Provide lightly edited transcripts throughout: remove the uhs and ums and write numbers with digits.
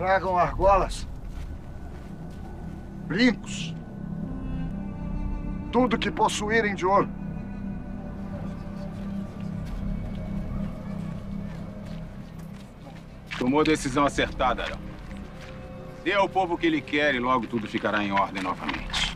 Tragam argolas, brincos, tudo que possuírem de ouro. Tomou decisão acertada, Arão. Dê ao povo o que ele quer e logo tudo ficará em ordem novamente.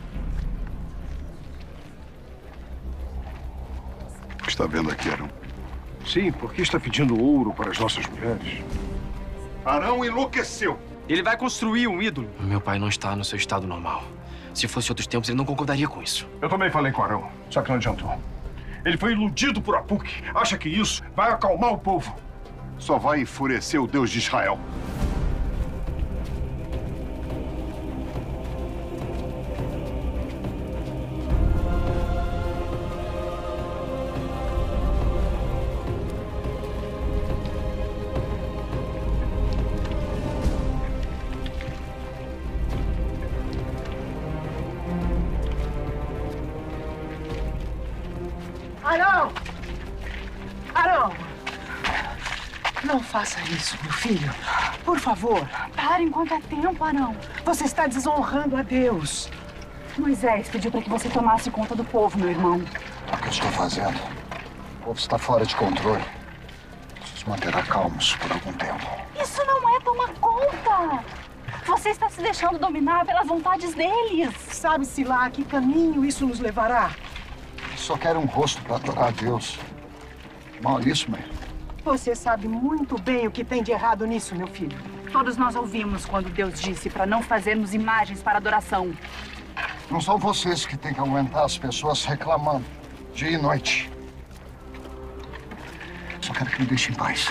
O que está vendo aqui, Arão? Sim, porque está pedindo ouro para as nossas mulheres. Arão enlouqueceu. Ele vai construir um ídolo. Meu pai não está no seu estado normal. Se fosse outros tempos, ele não concordaria com isso. Eu também falei com Arão, só que não adiantou. Ele foi iludido por Apuque. Acha que isso vai acalmar o povo. Só vai enfurecer o Deus de Israel. Arão! Arão! Não faça isso, meu filho. Por favor. Para enquanto é tempo, Arão. Você está desonrando a Deus. Moisés pediu para que você tomasse conta do povo, meu irmão. O que eu estou fazendo? O povo está fora de controle. Nos manterá calmos por algum tempo. Isso não é tomar conta. Você está se deixando dominar pelas vontades deles. Sabe-se lá a que caminho isso nos levará? Só quero um rosto para adorar a Deus. Mal isso, mãe. Você sabe muito bem o que tem de errado nisso, meu filho. Todos nós ouvimos quando Deus disse para não fazermos imagens para adoração. Não são vocês que têm que aguentar as pessoas reclamando dia e noite. Só quero que me deixem em paz.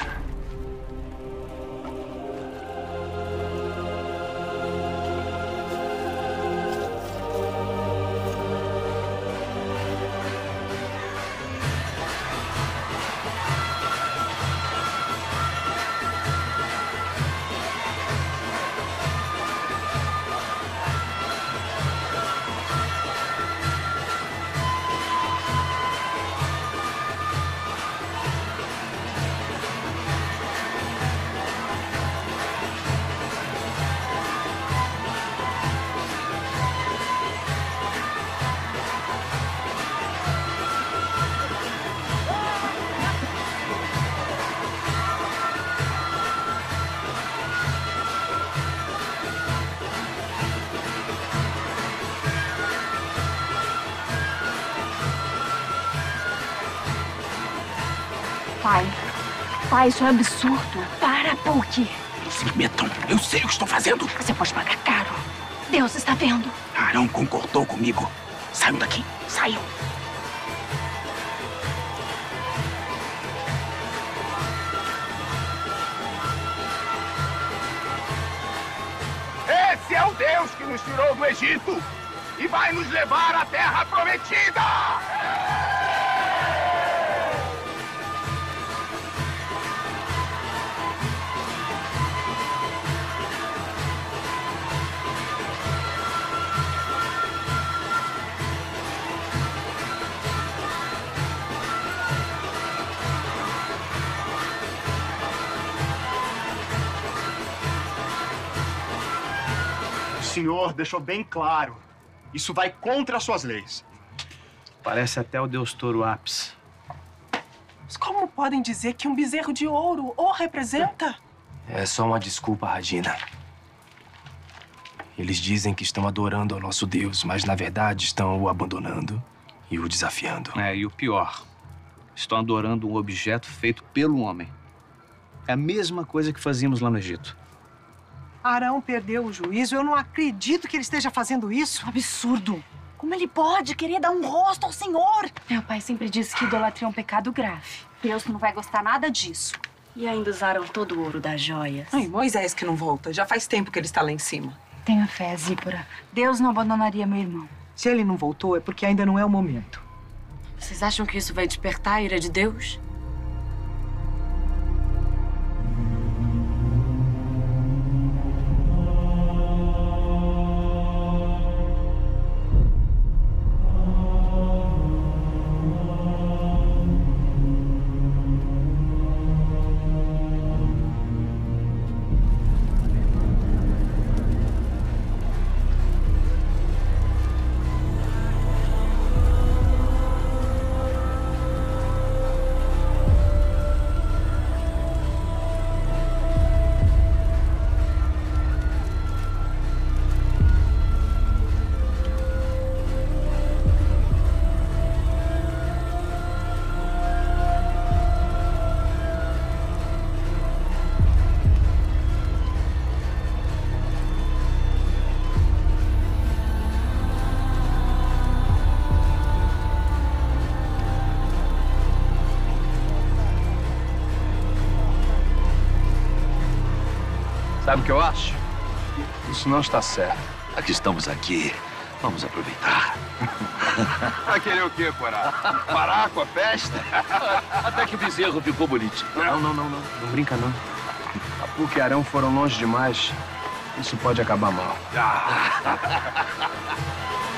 Pai, isso é absurdo. Para, Puck. Não se metam. Eu sei o que estou fazendo. Você pode pagar caro. Deus está vendo. Arão concordou comigo. Saiam daqui. Saiam. Esse é o Deus que nos tirou do Egito e vai nos levar à Terra Prometida! O senhor deixou bem claro. Isso vai contra as suas leis. Parece até o Deus Touro Apis. Mas como podem dizer que um bezerro de ouro o representa? É só uma desculpa, Radina. Eles dizem que estão adorando ao nosso Deus, mas na verdade estão o abandonando e o desafiando. E o pior, estão adorando um objeto feito pelo homem. É a mesma coisa que fazíamos lá no Egito. Arão perdeu o juízo. Eu não acredito que ele esteja fazendo isso. Absurdo. Como ele pode querer dar um rosto ao Senhor? Meu pai sempre disse que idolatria é um pecado grave. Deus não vai gostar nada disso. E ainda usaram todo o ouro das joias. Ai, Moisés que não volta. Já faz tempo que ele está lá em cima. Tenha fé, Zípora. Deus não abandonaria meu irmão. Se ele não voltou, é porque ainda não é o momento. Vocês acham que isso vai despertar a ira de Deus? Sabe o que eu acho? Isso não está certo. Aqui estamos aqui. Vamos aproveitar. Vai querer o quê, Porá? Parar com a festa? Até que o bezerro ficou bonitinho. Não. Não brinca, não. A PUC e Arão foram longe demais. Isso pode acabar mal.